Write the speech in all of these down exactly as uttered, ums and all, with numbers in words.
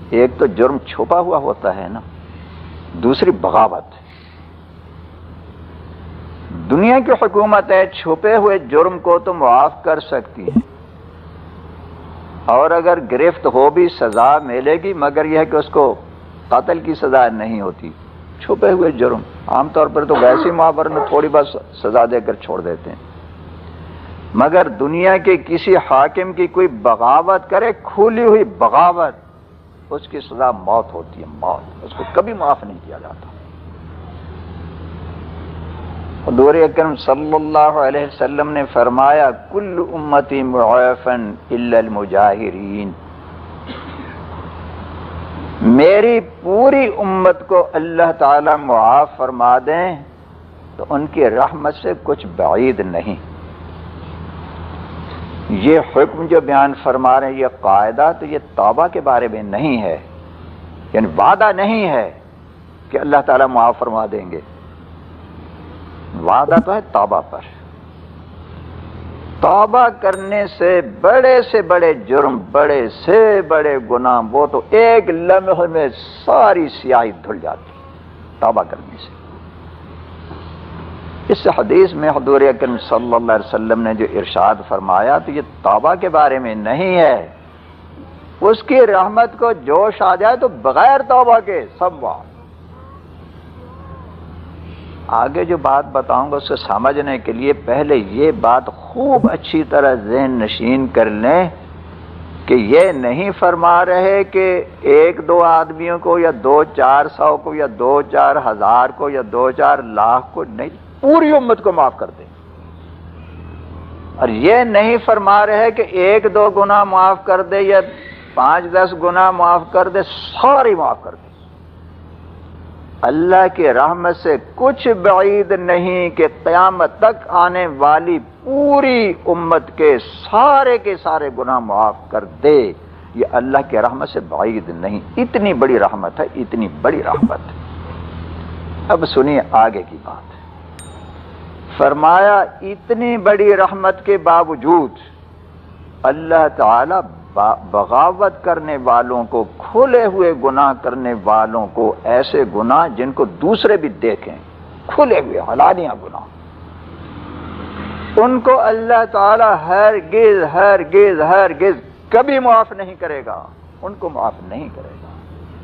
ایک تو جرم چھپا ہوا ہوتا ہے نا، دوسری بغاوت۔ دنیا کی حکومت ہے چھپے ہوئے جرم کو تو معاف کر سکتی ہے، اور اگر گرفت ہو بھی سزا ملے گی، مگر یہ ہے کہ اس کو قتل کی سزا نہیں ہوتی۔ چھپے ہوئے جرم عام طور پر تو ویسے معاور میں تھوڑی بس سزا دے کر چھوڑ دیتے ہیں، مگر دنیا کے کسی حاکم کی کوئی بغاوت کرے، کھلی ہوئی بغاوت، اس کی سزا موت ہوتی ہے، موت، اس کو کبھی معاف نہیں کیا جاتا۔ حضور اکرم صلی اللہ علیہ وسلم نے فرمایا کل امتی معافن الا المجاہرین، میری پوری امت کو اللہ تعالی معاف فرما دیں تو ان کی رحمت سے کچھ بعید نہیں۔ یہ حکم جو بیان فرما رہے ہیں، یہ قاعدہ تو یہ توبہ کے بارے میں نہیں ہے، یعنی وعدہ نہیں ہے کہ اللہ تعالیٰ معاف فرما دیں گے، وعدہ تو ہے توبہ پر۔ توبہ کرنے سے بڑے سے بڑے جرم، بڑے سے بڑے گناہ، وہ تو ایک لمحے میں ساری سیاہی دھل جاتی توبہ کرنے سے۔ اس حدیث میں حضور اکرم صلی اللہ علیہ وسلم نے جو ارشاد فرمایا تو یہ توبہ کے بارے میں نہیں ہے، اس کی رحمت کو جوش آ جائے تو بغیر توبہ کے سب وعد۔ آگے جو بات بتاؤں گا اس کو سمجھنے کے لیے پہلے یہ بات خوب اچھی طرح ذہن نشین کر لیں کہ یہ نہیں فرما رہے کہ ایک دو آدمیوں کو یا دو چار سو کو یا دو چار ہزار کو یا دو چار لاکھ کو، نہیں، پوری امت کو معاف کر دیں۔ اور یہ نہیں فرما رہے کہ ایک دو گناہ معاف کر دے یا پانچ دس گناہ معاف کر دے، ساری معاف کر دے۔ اللہ کی رحمت سے کچھ بعید نہیں کہ قیامت تک آنے والی پوری امت کے سارے کے سارے گناہ معاف کر دے، یہ اللہ کی رحمت سے بعید نہیں۔ اتنی بڑی رحمت ہے، اتنی بڑی رحمت ہے۔ اب سنیے آگے کی بات۔ فرمایا اتنی بڑی رحمت کے باوجود اللہ تعالی بغاوت کرنے والوں کو، کھلے ہوئے گناہ کرنے والوں کو، ایسے گناہ جن کو دوسرے بھی دیکھیں، کھلے ہوئے حلانیہ گناہ، ان کو اللہ تعالی ہرگز ہرگز ہرگز کبھی معاف نہیں کرے گا، ان کو معاف نہیں کرے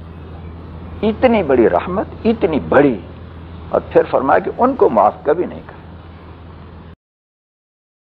گا۔ اتنی بڑی رحمت، اتنی بڑی، اور پھر فرمایا کہ ان کو معاف کبھی نہیں کرے گا۔